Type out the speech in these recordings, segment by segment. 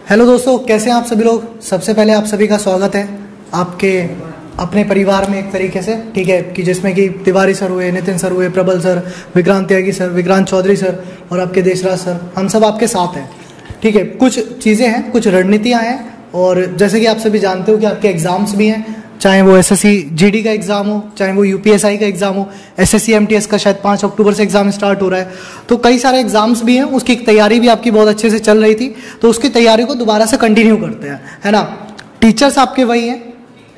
Hello दोस्तों, कैसे हैं आप सभी लोग। सबसे पहले आप सभी का स्वागत है आपके अपने परिवार में एक तरीके से, ठीक है, कि जिसमें कि तिवारी सर हुए, नितिन सर हुए, Prabal sir, Vikrant Tyagi sir, Vikrant Chaudhary sir और आपके देशराज सर, हम सब आपके साथ हैं। ठीक है, कुछ चीज़ें हैं, कुछ रणनीतियाँ हैं और जैसे कि आप सभी जानते हो कि आपके एग्ज़ाम्स भी हैं, चाहे वो एसएससी जीडी का एग्ज़ाम हो, चाहे वो यूपीएसआई का एग्ज़ाम हो, एसएससी एमटीएस का शायद 5 अक्टूबर से एग्ज़ाम स्टार्ट हो रहा है। तो कई सारे एग्ज़ाम्स भी हैं, उसकी तैयारी भी आपकी बहुत अच्छे से चल रही थी, तो उसकी तैयारी को दोबारा से कंटिन्यू करते हैं, है ना। टीचर्स आपके वही हैं,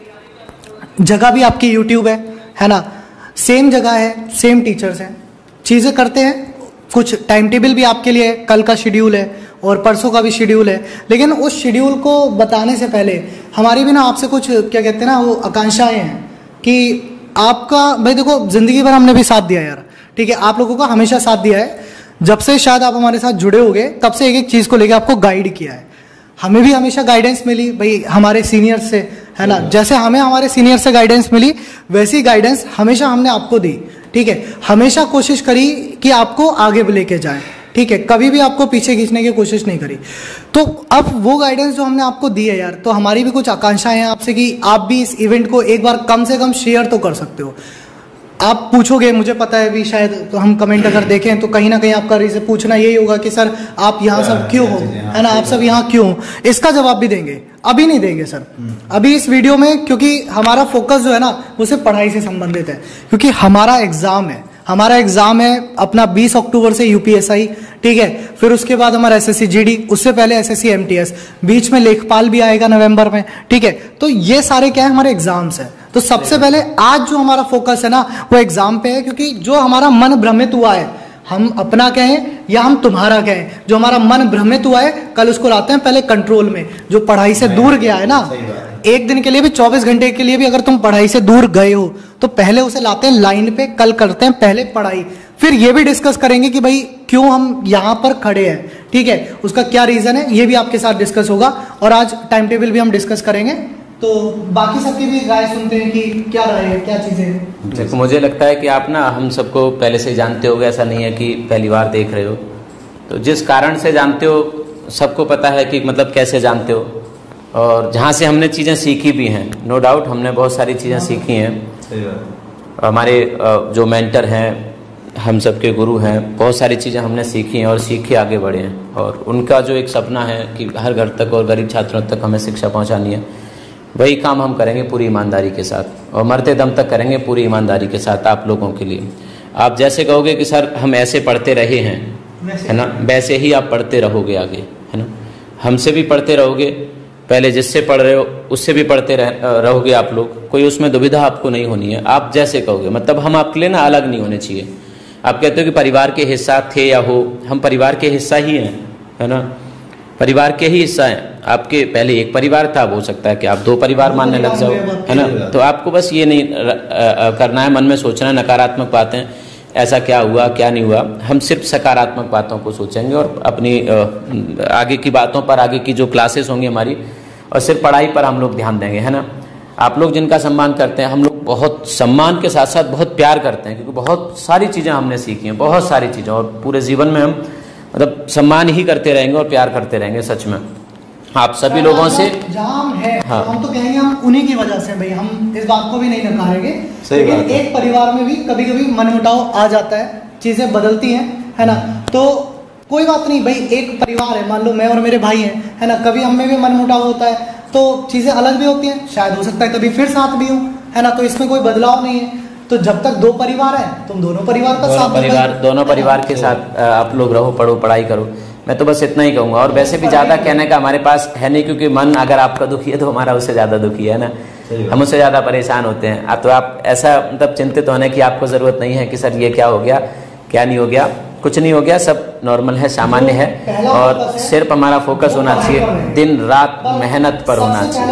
जगह भी आपकी यूट्यूब है ना, सेम जगह है, सेम टीचर्स हैं, चीज़ें करते हैं। कुछ टाइम टेबल भी आपके लिए कल का शेड्यूल है और परसों का भी शेड्यूल है, लेकिन उस शेड्यूल को बताने से पहले हमारी भी ना आपसे कुछ क्या कहते हैं ना, वो आकांक्षाएं हैं कि आपका भाई देखो, जिंदगी भर हमने भी साथ दिया यार, ठीक है, आप लोगों का हमेशा साथ दिया है। जब से शायद आप हमारे साथ जुड़े होगे तब से एक एक चीज़ को लेकर आपको गाइड किया है। हमें भी हमेशा गाइडेंस मिली भाई हमारे सीनियर से, है ना। जैसे हमें हमारे सीनियर से गाइडेंस मिली वैसी गाइडेंस हमेशा हमने आपको दी, ठीक है। हमेशा कोशिश करी कि आपको आगे लेके जाए, ठीक है, कभी भी आपको पीछे खींचने की कोशिश नहीं करी। तो अब वो गाइडेंस जो हमने आपको दी है यार, तो हमारी भी कुछ आकांक्षाएं हैं आपसे कि आप भी इस इवेंट को एक बार कम से कम शेयर तो कर सकते हो। आप पूछोगे, मुझे पता है भी, शायद तो हम कमेंट अगर देखें तो कहीं ना कहीं आपका रीजन पूछना यही होगा कि सर आप यहाँ सब क्यों हो, है ना, आप सब यहाँ क्यों हो। इसका जवाब भी देंगे, अभी नहीं देंगे सर, अभी इस वीडियो में, क्योंकि हमारा फोकस जो है ना वो सिर्फ पढ़ाई से संबंधित है, क्योंकि हमारा एग्जाम है, हमारा एग्जाम है अपना 20 अक्टूबर से यूपीएसआई, ठीक है, फिर उसके बाद हमारा एसएससी जीडी, उससे पहले एसएससी एमटीएस, बीच में लेखपाल भी आएगा नवंबर में, ठीक है। तो ये सारे क्या है, हमारे एग्जाम्स हैं। तो सबसे पहले आज जो हमारा फोकस है ना वो एग्जाम पे है, क्योंकि जो हमारा मन भ्रमित हुआ है, हम अपना कहें या हम तुम्हारा कहें, जो हमारा मन भ्रमित हुआ है कल उसको लाते हैं पहले कंट्रोल में। जो पढ़ाई से दूर गया है ना, एक दिन के लिए भी, 24 घंटे के लिए भी अगर तुम पढ़ाई से दूर गए हो तो पहले उसे लाते हैं लाइन पे। कल करते हैं पहले पढ़ाई, फिर ये भी डिस्कस करेंगे कि भाई क्यों हम यहाँ पर खड़े हैं, ठीक है, उसका क्या रीजन है, ये भी आपके साथ डिस्कस होगा। और आज टाइम टेबल भी हम डिस्कस करेंगे, तो बाकी सबकी भी राय सुनते हैं कि क्या राय है, क्या चीजें हैं। देखो, मुझे लगता है कि आप ना हम सबको पहले से जानते होगे, ऐसा नहीं है कि पहली बार देख रहे हो। तो जिस कारण से जानते हो सबको पता है कि मतलब कैसे जानते हो, और जहाँ से हमने चीज़ें सीखी भी हैं, नो डाउट हमने बहुत सारी चीज़ें सीखी हैं। हमारे जो मेंटर हैं, हम सबके गुरु हैं, बहुत सारी चीज़ें हमने सीखी हैं और सीख के आगे बढ़े हैं। और उनका जो एक सपना है कि हर घर तक और गरीब छात्रों तक हमें शिक्षा पहुँचानी है, वही काम हम करेंगे पूरी ईमानदारी के साथ, और मरते दम तक करेंगे पूरी ईमानदारी के साथ आप लोगों के लिए। आप जैसे कहोगे कि सर हम ऐसे पढ़ते रहे हैं, है ना, वैसे ही आप पढ़ते रहोगे आगे, है ना। हमसे भी पढ़ते रहोगे, पहले जिससे पढ़ रहे हो उससे भी पढ़ते रहोगे आप लोग, कोई उसमें दुविधा आपको नहीं होनी है। आप जैसे कहोगे, मतलब हम आपके लिए ना अलग नहीं होने चाहिए। आप कहते हो कि परिवार के हिस्सा थे या हो, हम परिवार के हिस्सा ही हैं, है ना, परिवार के ही हिस्सा हैं। आपके पहले एक परिवार था, हो सकता है कि आप 2 परिवार मानने लग जाओ, है ना। तो आपको बस ये नहीं करना है, मन में सोचना है नकारात्मक बातें, ऐसा क्या हुआ क्या नहीं हुआ। हम सिर्फ सकारात्मक बातों को सोचेंगे और अपनी आगे की बातों पर, आगे की जो क्लासेस होंगी हमारी, और सिर्फ पढ़ाई पर हम लोग ध्यान देंगे, है ना। आप लोग जिनका सम्मान करते हैं, हम लोग बहुत सम्मान के साथ साथ बहुत प्यार करते हैं, क्योंकि बहुत सारी चीज़ें हमने सीखी हैं, बहुत सारी चीज़ें, और पूरे जीवन में हम मतलब सम्मान ही करते रहेंगे और प्यार करते रहेंगे। सच में आप सभी लोगों से जहाँ हम हैं, हाँ, हम तो कहेंगे हम उन्हीं की वजह से, भाई हम इस बात को भी नहीं नकारेंगे, लेकिन एक परिवार में भी कभी कभी मनमुटाव आ जाता है, चीजें बदलती हैं, है ना। तो कोई बात नहीं भाई, एक परिवार है, मान लो मैं और मेरे भाई हैं, है ना, कभी हम में भी मनमुटाव होता है, तो चीजें अलग भी होती हैं, शायद हो सकता है कभी फिर साथ भी हूँ, है ना। तो इसमें कोई बदलाव नहीं है। तो जब तक 2 परिवार है, तुम दोनों परिवार का साथ, दोनों परिवार के साथ आप लोग रहो, पढ़ो, पढ़ाई करो। मैं तो बस इतना ही कहूँगा, और वैसे भी ज़्यादा कहने का हमारे पास है नहीं, क्योंकि मन अगर आपका दुखी है तो हमारा उससे ज़्यादा दुखी है ना, हम उससे ज़्यादा परेशान होते हैं। तो आप ऐसा मतलब चिंतित होने की आपको ज़रूरत नहीं है कि सर ये क्या हो गया, क्या नहीं हो गया, कुछ नहीं हो गया, सब नॉर्मल है, सामान्य है। और सिर्फ हमारा फोकस होना चाहिए, दिन रात मेहनत पर होना चाहिए,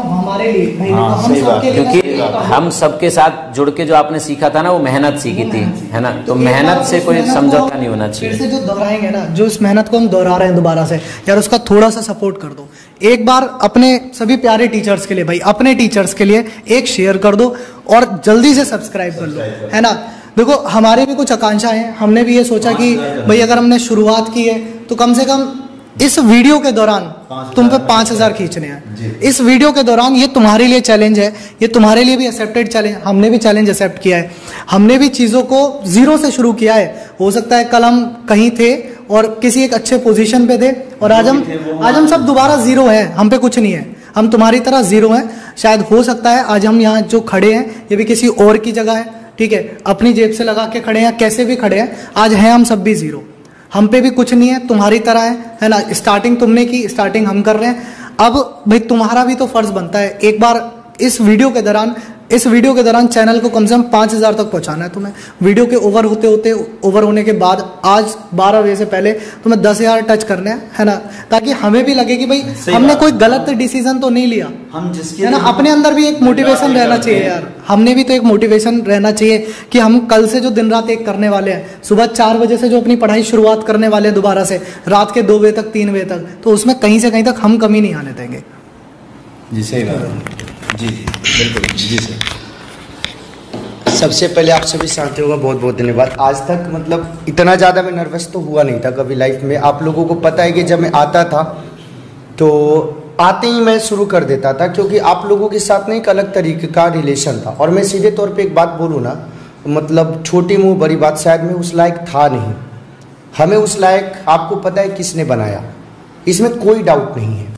क्योंकि हम सबके साथ जुड़ के जो आपने सीखा था ना, वो मेहनत सीखी थी, है ना। तो मेहनत से कोई समझौता नहीं होना चाहिए। फिर से जो दोहराएंगे ना, जो इस मेहनत को हम दोहरा रहे हैं दोबारा से, यार उसका थोड़ा सा सपोर्ट कर दो। एक बार अपने सभी प्यारे टीचर्स के लिए, भाई अपने टीचर्स के लिए एक शेयर कर दो और जल्दी से सब्सक्राइब कर लो, है ना। देखो हमारी भी कुछ आकांक्षाएं हैं, हमने भी ये सोचा कि भाई अगर हमने शुरुआत की है तो कम से कम इस वीडियो के दौरान तुम पे 5,000 खींचने हैं। इस वीडियो के दौरान ये तुम्हारे लिए चैलेंज है, ये तुम्हारे लिए भी एक्सेप्टेड चैलेंज, हमने भी चैलेंज एक्सेप्ट किया है, हमने भी चीज़ों को जीरो से शुरू किया है। हो सकता है कल हम कहीं थे और किसी एक अच्छे पोजीशन पे थे और आज हम सब दोबारा जीरो हैं, हम पे कुछ नहीं है, हम तुम्हारी तरह जीरो हैं। शायद हो सकता है आज हम यहाँ जो खड़े हैं ये भी किसी और की जगह है, ठीक है, अपनी जेब से लगा के खड़े हैं, कैसे भी खड़े हैं, आज हैं हम सब भी जीरो, हम पे भी कुछ नहीं है, तुम्हारी तरह है ना। स्टार्टिंग तुमने की, स्टार्टिंग हम कर रहे हैं। अब भाई तुम्हारा भी तो फर्ज बनता है, एक बार इस वीडियो के दौरान चैनल को कम से कम 5,000 तक पहुंचाना है तुम्हें। वीडियो के ओवर होने के बाद आज 12 बजे से पहले तुम्हें 10,000 टच करने हैं, है ना, ताकि हमें भी लगे कि भाई हमने कोई गलत डिसीजन तो नहीं लिया, हम जिसके, है ना। अपने अंदर भी एक मोटिवेशन रहना चाहिए यार, हमने भी तो एक मोटिवेशन रहना चाहिए कि हम कल से जो दिन रात एक करने वाले हैं, सुबह 4 बजे से जो अपनी पढ़ाई शुरुआत करने वाले हैं दोबारा से, रात के 2 बजे तक 3 बजे तक, तो उसमें कहीं से कहीं तक हम कमी नहीं आने देंगे। जी सही बात, जी बिल्कुल, जी सर। सबसे पहले आप सभी साथियों का बहुत बहुत धन्यवाद। आज तक मतलब इतना ज़्यादा मैं नर्वस तो हुआ नहीं था कभी लाइफ में। आप लोगों को पता है कि जब मैं आता था तो आते ही मैं शुरू कर देता था, क्योंकि आप लोगों के साथ में एक अलग तरीके का रिलेशन था। और मैं सीधे तौर पे एक बात बोलूँ ना, मतलब छोटी मुँह बड़ी बात, शायद मैं उस लायक था नहीं। हमें उस लायक आपको पता है किसने बनाया, इसमें कोई डाउट नहीं है।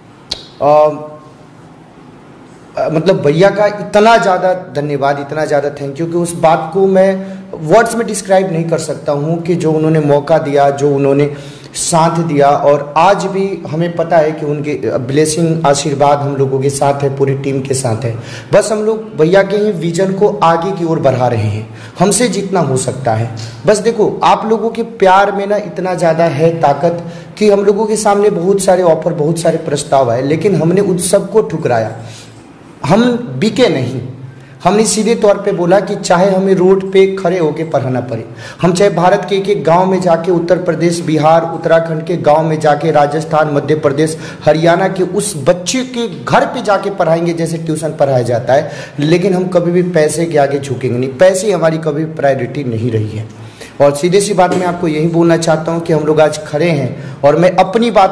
मतलब भैया का इतना ज़्यादा धन्यवाद, इतना ज़्यादा थैंक यू कि उस बात को मैं वर्ड्स में डिस्क्राइब नहीं कर सकता हूँ कि जो उन्होंने मौका दिया, जो उन्होंने साथ दिया। और आज भी हमें पता है कि उनके ब्लेसिंग, आशीर्वाद हम लोगों के साथ है, पूरी टीम के साथ है। बस हम लोग भैया के ही विजन को आगे की ओर बढ़ा रहे हैं, हमसे जितना हो सकता है। बस देखो आप लोगों के प्यार में ना इतना ज़्यादा है ताकत कि हम लोगों के सामने बहुत सारे ऑफर, बहुत सारे प्रस्ताव आए, लेकिन हमने उन सबको ठुकराया। हम बिके नहीं, हमने सीधे तौर पे बोला कि चाहे हमें रोड पे खड़े होके पढ़ाना पड़े, हम चाहे भारत के एक गांव में जाके, उत्तर प्रदेश, बिहार, उत्तराखंड के गांव में जाके, राजस्थान, मध्य प्रदेश, हरियाणा के उस बच्चे के घर पे जाके पढ़ाएंगे जैसे ट्यूशन पढ़ाया जाता है। लेकिन हम कभी भी पैसे के आगे झुकेंगे नहीं, पैसे हमारी कभी प्रायोरिटी नहीं रही है। और सीधे सी बात मैं आपको यही बोलना चाहता हूँ कि हम लोग आज खड़े हैं। और मैं अपनी बात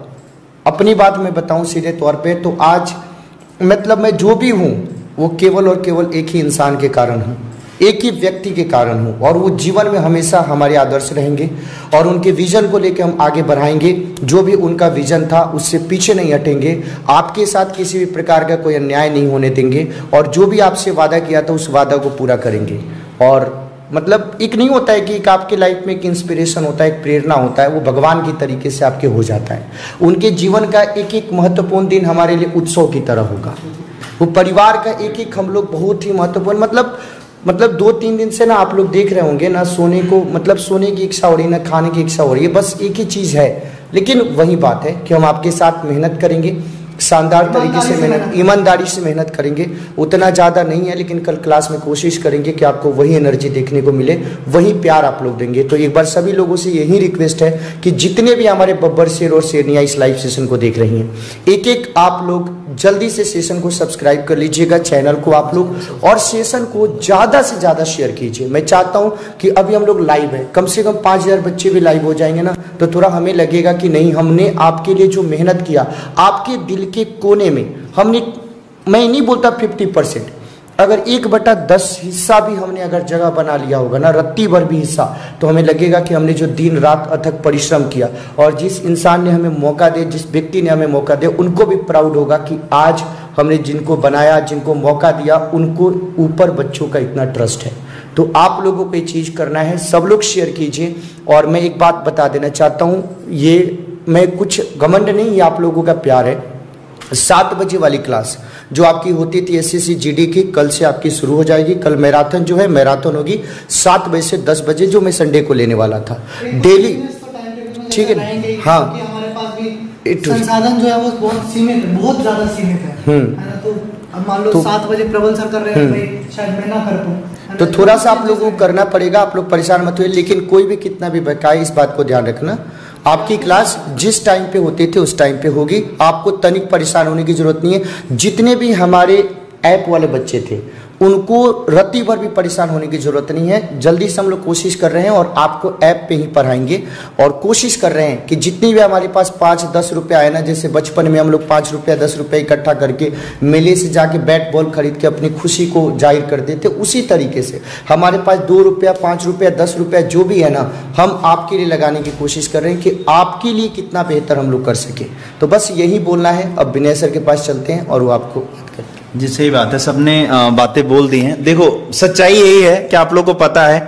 बताऊँ सीधे तौर पर, तो आज मतलब मैं जो भी हूँ वो केवल और केवल एक ही इंसान के कारण हूँ, एक ही व्यक्ति के कारण हूँ। और वो जीवन में हमेशा हमारे आदर्श रहेंगे और उनके विजन को लेकर हम आगे बढ़ाएंगे। जो भी उनका विजन था उससे पीछे नहीं हटेंगे, आपके साथ किसी भी प्रकार का कोई अन्याय नहीं होने देंगे। और जो भी आपसे वादा किया था उस वादा को पूरा करेंगे। और मतलब एक नहीं होता है कि एक आपके लाइफ में एक इंस्पिरेशन होता है, एक प्रेरणा होता है, वो भगवान की तरीके से आपके हो जाता है। उनके जीवन का एक एक महत्वपूर्ण दिन हमारे लिए उत्सव की तरह होगा। वो परिवार का एक एक हम लोग बहुत ही महत्वपूर्ण, मतलब 2-3 दिन से ना आप लोग देख रहे होंगे ना, सोने को मतलब सोने की इच्छा हो रही है, ना खाने की इच्छा हो रही है, बस एक ही चीज़ है। लेकिन वही बात है कि हम आपके साथ मेहनत करेंगे, शानदार तरीके से मेहनत, ईमानदारी से मेहनत करेंगे। उतना ज़्यादा नहीं है, लेकिन कल क्लास में कोशिश करेंगे कि आपको वही एनर्जी देखने को मिले, वही प्यार आप लोग देंगे। तो एक बार सभी लोगों से यही रिक्वेस्ट है कि जितने भी हमारे बब्बर शेर और शेरनिया इस लाइव सेशन को देख रही हैं, एक एक आप लोग जल्दी से सेशन को सब्सक्राइब कर लीजिएगा, चैनल को आप लोग, और सेशन को ज़्यादा से ज़्यादा शेयर कीजिए। मैं चाहता हूँ कि अभी हम लोग लाइव हैं, कम से कम 5,000 बच्चे भी लाइव हो जाएंगे ना, तो थोड़ा हमें लगेगा कि नहीं, हमने आपके लिए जो मेहनत किया, आपके दिल के कोने में हमने, मैं नहीं बोलता 50%, अगर 1/10 हिस्सा भी हमने अगर जगह बना लिया होगा ना, रत्ती भर भी हिस्सा, तो हमें लगेगा कि हमने जो दिन रात अथक परिश्रम किया। और जिस इंसान ने हमें मौका दिया, जिस व्यक्ति ने हमें मौका दिया, उनको भी प्राउड होगा कि आज हमने जिनको बनाया, जिनको मौका दिया, उनको ऊपर बच्चों का इतना ट्रस्ट है। तो आप लोगों को ये चीज़ करना है, सब लोग शेयर कीजिए। और मैं एक बात बता देना चाहता हूँ, ये मैं कुछ घमंड नहीं, ये आप लोगों का प्यार है। 7 बजे वाली क्लास जो आपकी होती थी SSC GD की, कल से आपकी शुरू हो जाएगी। कल मैराथन जो है, मैराथन होगी 7 बजे से 10 बजे, जो मैं संडे को लेने वाला था डेली, ठीक है ना? हाँ, संसाधन जो है वो बहुत सीमित है, बहुत ज्यादा सीमित है ना। तो अब मान लो 7 बजे प्रबल सर कर रहे हैं, शायद मैं ना कर पाऊँ, तो थोड़ा सा आप लोगों को करना पड़ेगा। आप लोग परेशान मत हुए, लेकिन कोई भी कितना भी बकाए, इस बात को ध्यान रखना, आपकी क्लास जिस टाइम पे होती थी उस टाइम पे होगी। आपको तनिक परेशान होने की जरूरत नहीं है। जितने भी हमारे ऐप वाले बच्चे थे उनको रत्ती भर भी परेशान होने की ज़रूरत नहीं है। जल्दी से हम लोग कोशिश कर रहे हैं और आपको ऐप पे ही पढ़ाएंगे, और कोशिश कर रहे हैं कि जितनी भी हमारे पास 5-10 रुपये आए ना, जैसे बचपन में हम लोग 5 रुपया 10 रुपये इकट्ठा करके मेले से जाके बैट बॉल खरीद के अपनी खुशी को जाहिर कर देते, उसी तरीके से हमारे पास 2 रुपया 5 रुपया 10 रुपया जो भी है ना, हम आपके लिए लगाने की कोशिश कर रहे हैं कि आपके लिए कितना बेहतर हम लोग कर सके। तो बस यही बोलना है। अब विनय सर के पास चलते हैं और वो आपको जी सही बात है, सबने बातें बोल दी हैं। देखो सच्चाई यही है कि आप लोग को पता है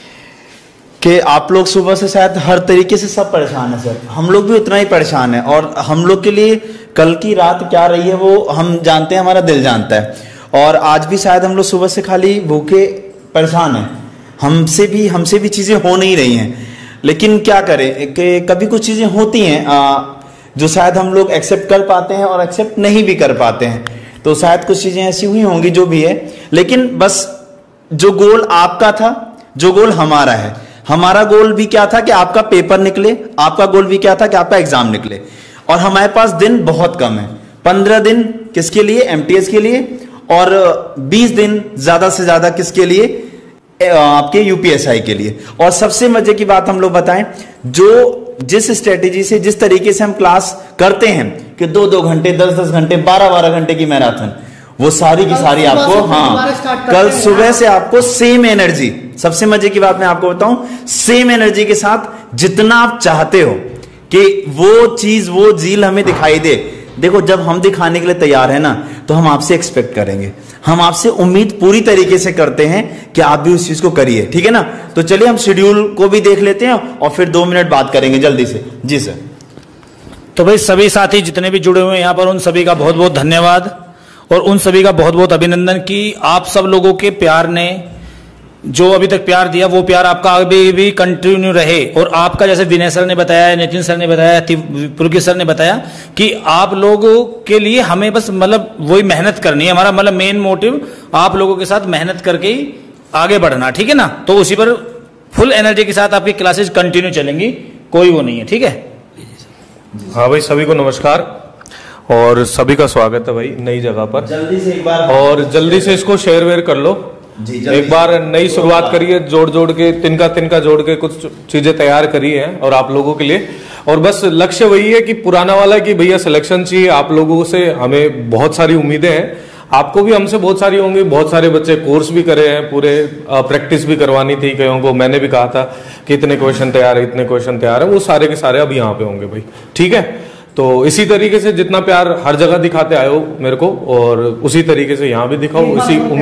कि आप लोग सुबह से शायद हर तरीके से सब परेशान है सर, हम लोग भी उतना ही परेशान है, और हम लोग के लिए कल की रात क्या रही है वो हम जानते हैं, हमारा दिल जानता है। और आज भी शायद हम लोग सुबह से खाली भूखे परेशान हैं, हमसे भी चीज़ें हो नहीं रही हैं, लेकिन क्या करें कि कभी कुछ चीज़ें होती हैं जो शायद हम लोग एक्सेप्ट कर पाते हैं और एक्सेप्ट नहीं भी कर पाते हैं। तो शायद कुछ चीजें ऐसी हुई होंगी जो भी है, लेकिन बस जो गोल आपका था, जो गोल हमारा है, हमारा गोल भी क्या था कि आपका पेपर निकले, आपका गोल भी क्या था कि आपका एग्जाम निकले। और हमारे पास दिन बहुत कम है, 15 दिन किसके लिए, एमटीएस के लिए, और 20 दिन ज्यादा से ज्यादा किसके लिए, आपके यूपीएसआई के लिए। और सबसे मजे की बात हम लोग बताएं, जो जिस स्ट्रेटेजी से, जिस तरीके से हम क्लास करते हैं कि 2-2 घंटे 10-10 घंटे 12-12 घंटे की मैराथन, वो सारी की सारी आपको, हाँ कल सुबह से आपको सेम एनर्जी, सबसे मजे की बात मैं आपको बताऊं, सेम एनर्जी के साथ जितना आप चाहते हो कि वो चीज, वो झील हमें दिखाई दे। देखो जब हम दिखाने के लिए तैयार है ना, तो हम आपसे एक्सपेक्ट करेंगे, हम आपसे उम्मीद पूरी तरीके से करते हैं कि आप भी उस चीज को करिए, ठीक है ना। तो चलिए हम शेड्यूल को भी देख लेते हैं और फिर 2 मिनट बात करेंगे जल्दी से। जी सर। तो भाई सभी साथी जितने भी जुड़े हुए हैं यहाँ पर, उन सभी का बहुत बहुत धन्यवाद और उन सभी का बहुत बहुत अभिनंदन कि आप सब लोगों के प्यार ने जो अभी तक प्यार दिया, वो प्यार आपका अभी भी कंटिन्यू रहे। और आपका, जैसे विनय सर ने बताया, नितिन सर ने बताया, पुलकित सर ने बताया कि आप लोगों के लिए हमें बस मतलब वही मेहनत करनी है, हमारा मतलब मेन मोटिव आप लोगों के साथ मेहनत करके ही आगे बढ़ना, ठीक है ना। तो उसी पर फुल एनर्जी के साथ आपकी क्लासेज कंटिन्यू चलेंगी, कोई वो नहीं है, ठीक है। हाँ भाई, सभी को नमस्कार और सभी का स्वागत है भाई नई जगह पर। जल्दी से एक बार, और जल्दी से इसको शेयर वेयर कर लो जी, एक बार नई शुरुआत करिए, जोड़ के तिनका जोड़ के कुछ चीजें तैयार करी है और आप लोगों के लिए। और बस लक्ष्य वही है कि पुराना वाला कि भैया सिलेक्शन चाहिए आप लोगों से, हमें बहुत सारी उम्मीदें हैं, आपको भी हमसे बहुत सारी होंगी। बहुत सारे बच्चे कोर्स भी करे हैं, पूरे प्रैक्टिस भी करवानी थी कईयों को, मैंने भी कहा था कि इतने क्वेश्चन तैयार है, इतने क्वेश्चन तैयार है, वो सारे के सारे अब यहाँ पे होंगे भाई, ठीक है। तो इसी तरीके से जितना प्यार हर जगह दिखाते आए हो मेरे को, और उसी तरीके से यहाँ भी दिखाओ,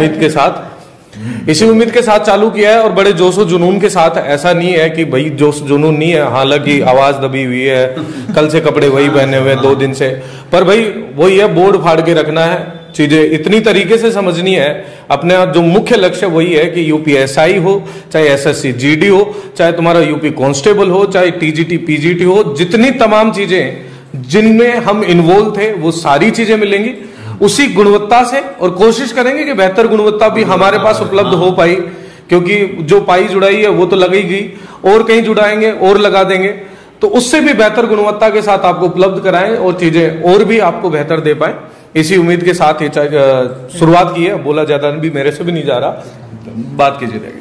इसी उम्मीद के साथ चालू किया है। और बड़े जोश और जुनून के साथ, ऐसा नहीं है कि भाई जोश जुनून नहीं है, हालांकि आवाज दबी हुई है, कल से कपड़े वही पहने हुए 2 दिन से, पर भाई वही है, बोर्ड फाड़ के रखना है, चीजें इतनी तरीके से समझनी है। अपने जो मुख्य लक्ष्य वही है कि यूपीएसआई हो, चाहे एसएससी जीडी हो, चाहे तुम्हारा यूपी कांस्टेबल हो, चाहे टीजीटी पीजीटी हो, जितनी तमाम चीजें जिनमें हम इन्वॉल्व थे वो सारी चीजें मिलेंगी उसी गुणवत्ता से। और कोशिश करेंगे कि बेहतर गुणवत्ता भी हमारे पास उपलब्ध हो पाई, क्योंकि जो पाई जुड़ाई है वो तो लगेगी, और कहीं जुड़ाएंगे और लगा देंगे, तो उससे भी बेहतर गुणवत्ता के साथ आपको उपलब्ध कराएं और चीजें और भी आपको बेहतर दे पाए। इसी उम्मीद के साथ ही शुरुआत की है, बोला ज्यादा भी मेरे से भी नहीं जा रहा, बात कीजिए।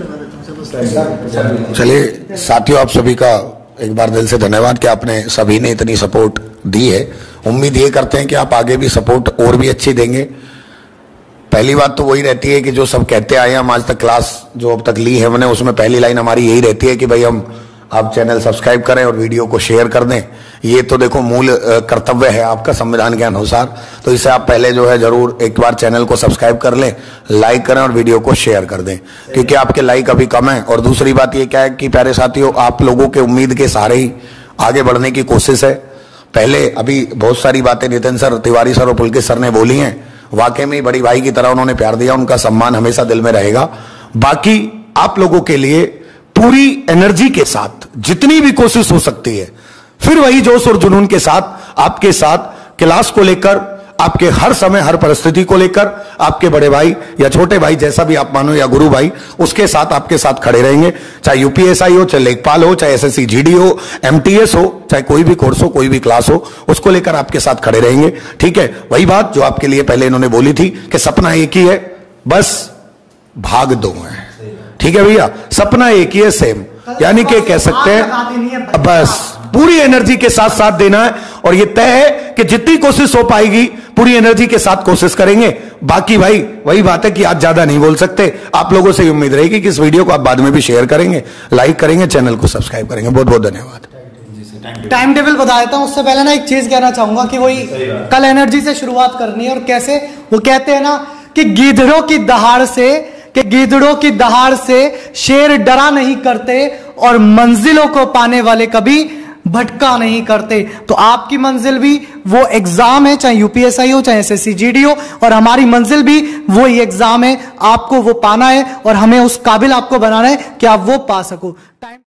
चलिए साथियों, आप सभी का एक बार दिल से धन्यवाद कि आपने सभी ने इतनी सपोर्ट दी है। उम्मीद ये करते हैं कि आप आगे भी सपोर्ट और भी अच्छी देंगे। पहली बात तो वही रहती है कि जो सब कहते आए हैं, हम आज तक क्लास जो अब तक ली है हमने, उसमें पहली लाइन हमारी यही रहती है कि भाई हम आप चैनल सब्सक्राइब करें और वीडियो को शेयर कर दें। ये तो देखो मूल कर्तव्य है आपका संविधान के अनुसार, तो इसे आप पहले जो है जरूर एक बार चैनल को सब्सक्राइब कर लें, लाइक करें और वीडियो को शेयर कर दें, क्योंकि आपके लाइक अभी कम है। और दूसरी बात ये क्या है कि प्यारे साथियों, आप लोगों के उम्मीद के सहारे ही आगे बढ़ने की कोशिश है। पहले अभी बहुत सारी बातें नितिन सर, तिवारी सर और पुलकित सर ने बोली हैं, वाकई में बड़ी भाई की तरह उन्होंने प्यार दिया, उनका सम्मान हमेशा दिल में रहेगा। बाकी आप लोगों के लिए पूरी एनर्जी के साथ जितनी भी कोशिश हो सकती है, फिर वही जोश और जुनून के साथ आपके साथ क्लास को लेकर, आपके हर समय हर परिस्थिति को लेकर, आपके बड़े भाई या छोटे भाई जैसा भी आप मानो, या गुरु भाई, उसके साथ आपके साथ खड़े रहेंगे। चाहे यूपीएसआई हो, चाहे लेखपाल हो, चाहे एसएससी जीडी हो, एमटीएस हो, चाहे कोई भी कोर्स हो, कोई भी क्लास हो, उसको लेकर आपके साथ खड़े रहेंगे, ठीक है। वही बात जो आपके लिए पहले इन्होंने बोली थी कि सपना एक ही है, बस भाग दो है। ठीक है भैया, सपना एक ही है, सेम, यानी कि कह सकते हैं बस पूरी एनर्जी के साथ साथ देना है। और ये तय है कि जितनी कोशिश हो पाएगी पूरी एनर्जी के साथ कोशिश करेंगे। बाकी भाई वही बात है कि आज ज्यादा नहीं बोल सकते। आप लोगों से उम्मीद रहेगी कि इस वीडियो को आप बाद में भी शेयर करेंगे, लाइक करेंगे, चैनल को सब्सक्राइब करेंगे। बहुत बहुत धन्यवाद। टाइम टेबल बता देता हूं, उससे पहले ना एक चीज कहना चाहूंगा कि वही कल एनर्जी से शुरुआत करनी है। और कैसे, वो कहते हैं ना कि गीदड़ों की दहाड़ से शेर डरा नहीं करते और मंजिलों को पाने वाले कभी भटका नहीं करते। तो आपकी मंजिल भी वो एग्जाम है, चाहे यूपीएसआई हो चाहे एसएससी जीडी हो, और हमारी मंजिल भी वही एग्जाम है। आपको वो पाना है और हमें उस काबिल आपको बनाना है कि आप वो पा सको।